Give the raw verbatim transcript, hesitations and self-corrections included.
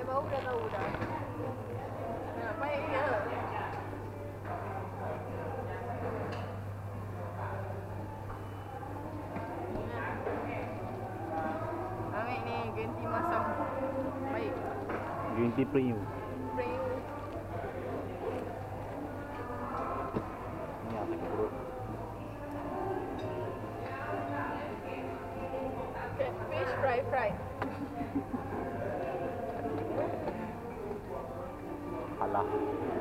bau dah tahu dah. Nah, baik ya. Ambil ni green tea masam. Baik. Green tea premium. Premium. Ni apa perut? Catfish fry fry. Alah.